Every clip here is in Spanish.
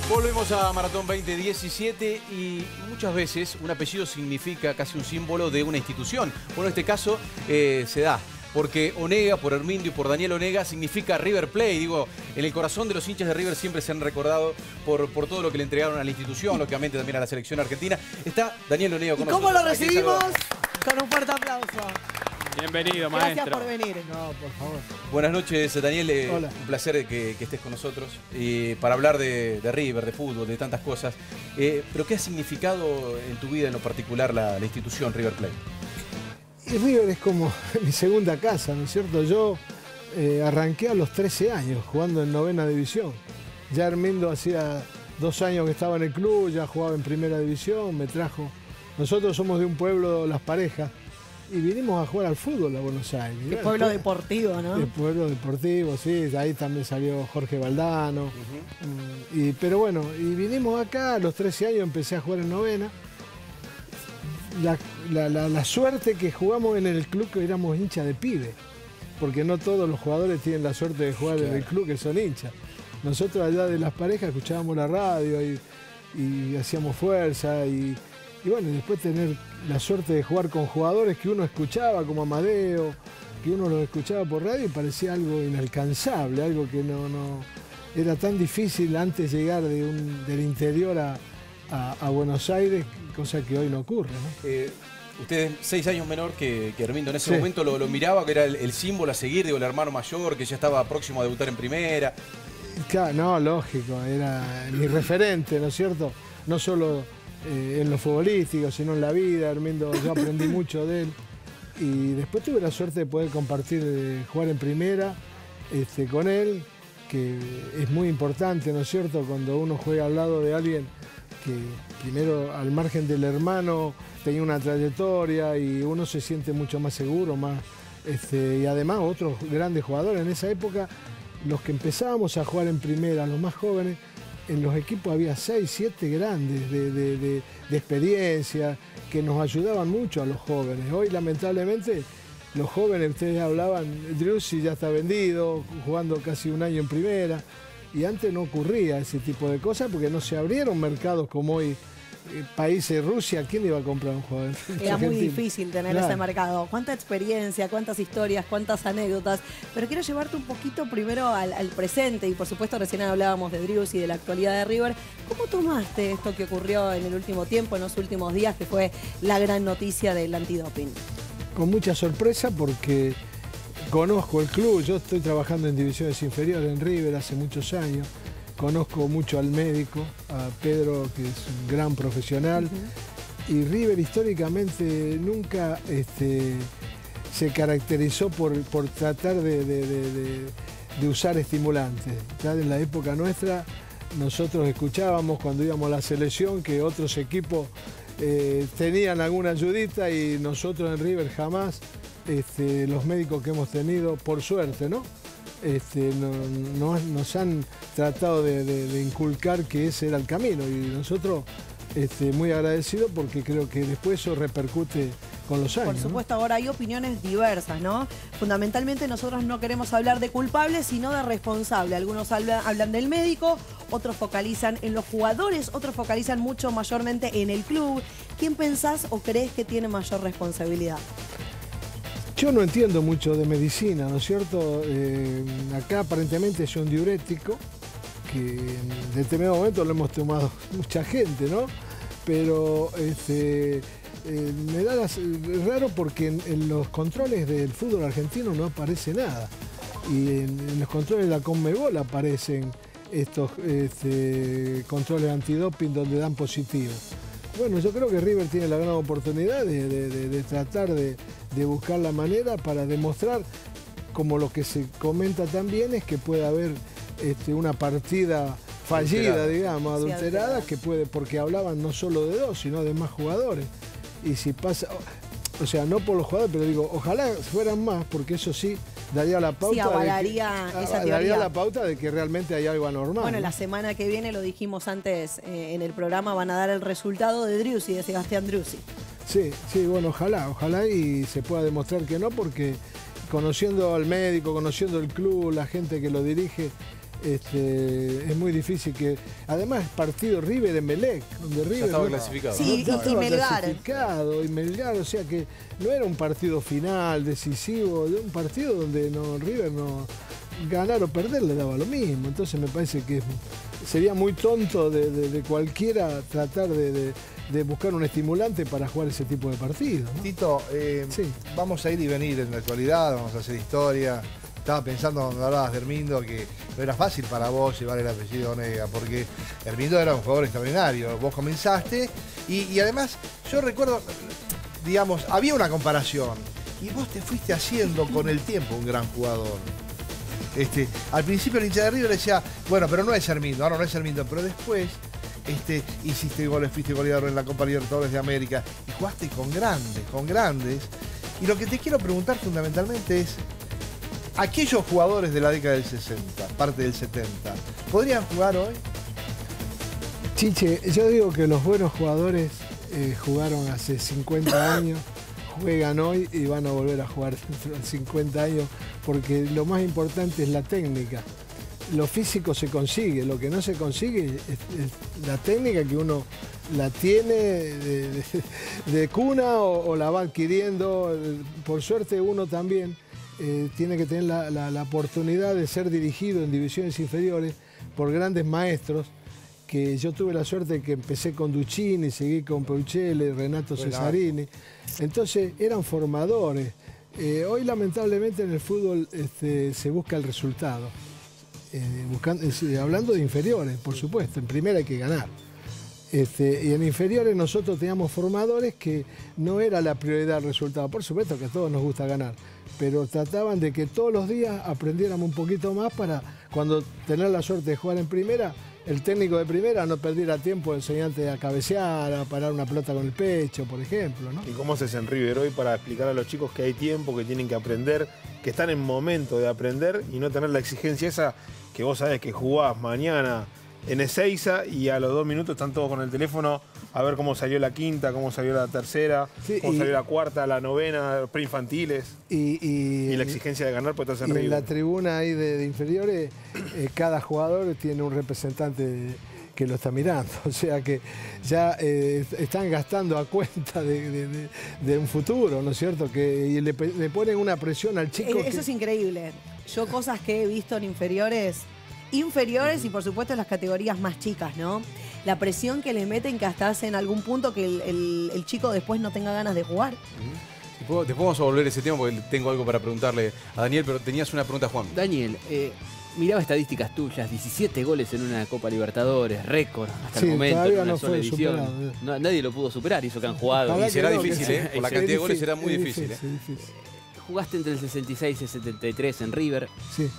Volvemos a Maratón 2017 y muchas veces un apellido significa casi un símbolo de una institución. Bueno, en este caso se da, porque Onega, por Herminio y por Daniel Onega, significa River Plate. Digo, en el corazón de los hinchas de River siempre se han recordado por todo lo que le entregaron a la institución, lógicamente también a la selección argentina. Está Daniel Onega con nosotros. ¿Cómo lo recibimos? Con un fuerte aplauso. Bienvenido, maestro. Gracias por venir. No, por favor. Buenas noches, Daniel. Hola. Un placer que estés con nosotros para hablar de River, de fútbol, de tantas cosas. Pero ¿qué ha significado en tu vida en lo particular la institución River Plate? Y River es como mi segunda casa, ¿no es cierto? Yo arranqué a los 13 años jugando en 9ª división. Ya Hermindo hacía 2 años que estaba en el club, ya jugaba en 1ª división, me trajo. Nosotros somos de un pueblo, Las Parejas, y vinimos a jugar al fútbol a Buenos Aires. El pueblo deportivo, ¿no? El pueblo deportivo, sí, de ahí también salió Jorge Valdano. Pero bueno, y vinimos acá, a los 13 años empecé a jugar en 9ª. La suerte que jugamos en el club, que éramos hinchas de pibe, porque no todos los jugadores tienen la suerte de jugar en el club que son hinchas. Nosotros allá de Las Parejas escuchábamos la radio y hacíamos fuerza y bueno, después tener la suerte de jugar con jugadores que uno escuchaba, como Amadeo, que uno los escuchaba por radio y parecía algo inalcanzable, algo que no era tan difícil antes llegar del interior a Buenos Aires, cosa que hoy no ocurre, ¿no? Usted es 6 años menor que Hermindo. En ese momento lo miraba, que era el símbolo a seguir, digo, el hermano mayor, que ya estaba próximo a debutar en primera. Claro, no, lógico, era mi referente, ¿no es cierto? No solo en lo futbolístico, sino en la vida. Hermindo, yo aprendí mucho de él. Y después tuve la suerte de poder compartir, jugar en primera con él, que es muy importante, ¿no es cierto? Cuando uno juega al lado de alguien que primero, al margen del hermano, tenía una trayectoria y uno se siente mucho más seguro, y además otros grandes jugadores. En esa época, los que empezábamos a jugar en primera, los más jóvenes, en los equipos había 6, 7 grandes de experiencia que nos ayudaban mucho a los jóvenes. Hoy, lamentablemente, los jóvenes, ustedes hablaban, Driussi ya está vendido, jugando casi un año en primera, y antes no ocurría ese tipo de cosas porque no se abrieron mercados como hoy. Países, Rusia, ¿quién iba a comprar un jugador? Era muy difícil tener ese mercado. Cuánta experiencia, cuántas historias, cuántas anécdotas. Pero quiero llevarte un poquito primero al presente y por supuesto recién hablábamos de Driussi y de la actualidad de River. ¿Cómo tomaste esto que ocurrió en el último tiempo, en los últimos días, que fue la gran noticia del antidoping? Con mucha sorpresa porque conozco el club, yo estoy trabajando en divisiones inferiores en River hace muchos años. Conozco mucho al médico, a Pedro, que es un gran profesional. Y River históricamente nunca se caracterizó por tratar de usar estimulantes. Ya en la época nuestra, nosotros escuchábamos cuando íbamos a la selección que otros equipos tenían alguna ayudita y nosotros en River jamás, los médicos que hemos tenido, por suerte, ¿no? Nos han tratado de inculcar que ese era el camino y nosotros muy agradecidos porque creo que después eso repercute con los años. Por supuesto, ¿no? Ahora hay opiniones diversas, ¿no? Fundamentalmente nosotros no queremos hablar de culpable, sino de responsable. Algunos hablan del médico, otros focalizan en los jugadores, otros focalizan mucho mayormente en el club. ¿Quién pensás o crees que tiene mayor responsabilidad? Yo no entiendo mucho de medicina, ¿no es cierto? Acá aparentemente es un diurético, que en determinado momento lo hemos tomado mucha gente, ¿no? Pero me da raro porque en los controles del fútbol argentino no aparece nada. Y en los controles de la Conmebol aparecen estos controles antidoping donde dan positivo. Bueno, yo creo que River tiene la gran oportunidad de tratar de buscar la manera para demostrar, como lo que se comenta también, es que puede haber una partida fallida, digamos, adulterada, que puede, porque hablaban no solo de 2, sino de más jugadores. Y si pasa, o sea, no por los jugadores, pero digo, ojalá fueran más, porque eso sí daría la pauta, esa teoría. daría la pauta de que realmente hay algo anormal. Bueno, ¿no? La semana que viene, lo dijimos antes en el programa, van a dar el resultado de Driussi, de Sebastián Driussi. Sí, bueno, ojalá y se pueda demostrar que no, porque conociendo al médico, conociendo el club, la gente que lo dirige, es muy difícil que... Además, partido River en Melec, donde River estaba no, clasificado. Sí, estaba y Melgar. clasificado, y Melgar, o sea que no era un partido final, decisivo, de un partido donde River no ganar o perder le daba lo mismo. Entonces me parece que sería muy tonto de cualquiera tratar de buscar un estimulante para jugar ese tipo de partidos, ¿no? Tito, Sí. vamos a ir y venir en la actualidad, vamos a hacer historia. Estaba pensando cuando hablabas de Hermindo que no era fácil para vos llevar el apellido Onega, porque Hermindo era un jugador extraordinario. Vos comenzaste y además yo recuerdo, digamos, había una comparación y vos te fuiste haciendo con el tiempo un gran jugador. Al principio el hincha de River decía, bueno, pero no es Hermindo, ahora no es Hermindo, pero después hiciste goles, fuiste goleador en la Copa Libertadores de América y jugaste con grandes. Y lo que te quiero preguntar fundamentalmente es, aquellos jugadores de la década del 60, parte del 70, ¿podrían jugar hoy? Chiche, yo digo que los buenos jugadores jugaron hace 50 años, juegan hoy y van a volver a jugar dentro de 50 años, porque lo más importante es la técnica. Lo físico se consigue, lo que no se consigue es la técnica que uno la tiene de cuna o la va adquiriendo. Por suerte uno también tiene que tener la oportunidad de ser dirigido en divisiones inferiores por grandes maestros, que yo tuve la suerte de que empecé con Duccini, seguí con Peuchele, Renato Cesarini. Entonces eran formadores. Hoy lamentablemente en el fútbol se busca el resultado. Hablando de inferiores, por supuesto, en primera hay que ganar. Y en inferiores nosotros teníamos formadores que no era la prioridad el resultado. Por supuesto que a todos nos gusta ganar, pero trataban de que todos los días aprendiéramos un poquito más para cuando tener la suerte de jugar en primera, el técnico de primera no perdiera tiempo enseñante a cabecear, a parar una pelota con el pecho, por ejemplo, ¿no? ¿Y cómo haces en River hoy para explicar a los chicos que hay tiempo, que tienen que aprender, que están en momento de aprender y no tener la exigencia esa que vos sabés que jugás mañana en Ezeiza y a los 2 minutos están todos con el teléfono a ver cómo salió la quinta, cómo salió la tercera, Sí, cómo salió la cuarta, la novena, preinfantiles? Y la exigencia de ganar pues estás en y River. en la tribuna ahí de inferiores, cada jugador tiene un representante que lo está mirando. O sea que ya están gastando a cuenta de un futuro, ¿no es cierto? Y le ponen una presión al chico. Eso es increíble. Yo cosas que he visto en inferiores y por supuesto en las categorías más chicas, ¿no? La presión que le meten que hasta hacen algún punto que el chico después no tenga ganas de jugar. Después vamos a volver a ese tema porque tengo algo para preguntarle a Daniel, pero tenías una pregunta, Juan. Daniel, miraba estadísticas tuyas, 17 goles en una Copa Libertadores, récord hasta el momento, todavía en una no sola fue edición. superado. Nadie lo pudo superar, hizo que han jugado. Ojalá Y será que no, difícil, que ¿eh? Por la es cantidad de goles difícil, será muy es difícil. es difícil. Jugaste entre el 66 y el 73 en River. Sí.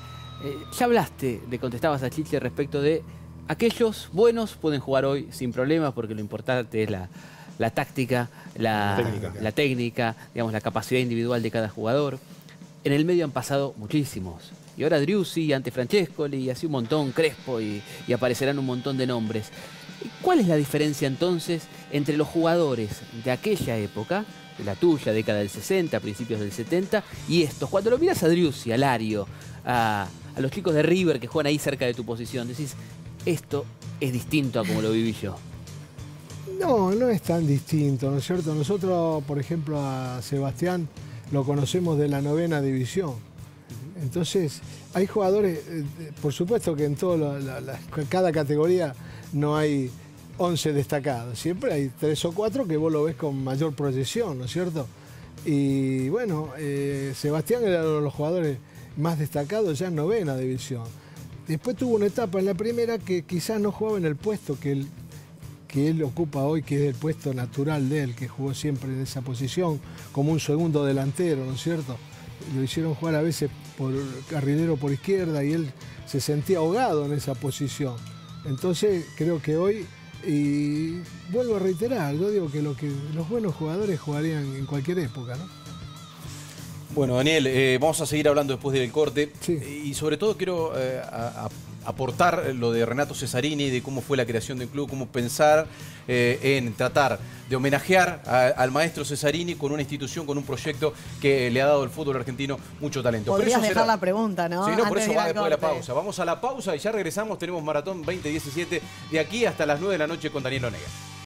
Ya hablaste, le contestabas a Chiche respecto de aquellos buenos pueden jugar hoy sin problemas porque lo importante es la táctica, la técnica, digamos, la capacidad individual de cada jugador. En el medio han pasado muchísimos. Y ahora Driussi, ante Francescoli, y así un montón, Crespo, y aparecerán un montón de nombres. ¿Cuál es la diferencia entonces entre los jugadores de aquella época, de la tuya, década del 60, principios del 70, y estos? Cuando lo miras a Driussi, a Lario, a los chicos de River que juegan ahí cerca de tu posición, decís, esto es distinto a como lo viví yo. No es tan distinto, ¿no es cierto? Nosotros, por ejemplo, a Sebastián lo conocemos de la 9ª división. Entonces, hay jugadores, por supuesto que en cada categoría no hay 11 destacados. Siempre hay 3 o 4 que vos lo ves con mayor proyección, ¿no es cierto? Y bueno, Sebastián era uno de los jugadores más destacados ya en 9ª división. Después tuvo una etapa en la primera que quizás no jugaba en el puesto que él ocupa hoy, que es el puesto natural de él, que jugó siempre en esa posición, como un segundo delantero, ¿no es cierto? Lo hicieron jugar a veces por carrilero por izquierda y él se sentía ahogado en esa posición. Entonces creo que hoy, y vuelvo a reiterar, yo digo que los buenos jugadores jugarían en cualquier época, ¿no? Bueno, Daniel, vamos a seguir hablando después del corte. Sí. Y sobre todo quiero aportar lo de Renato Cesarini, de cómo fue la creación del club, cómo pensar en tratar de homenajear al maestro Cesarini con una institución, con un proyecto que le ha dado al fútbol argentino mucho talento. Podrías dejar la pregunta, ¿no? Sí, no, por Antes eso de ir va al después de la corte. pausa. Vamos a la pausa y ya regresamos. Tenemos Maratón 2017 de aquí hasta las 9 de la noche con Daniel Onega.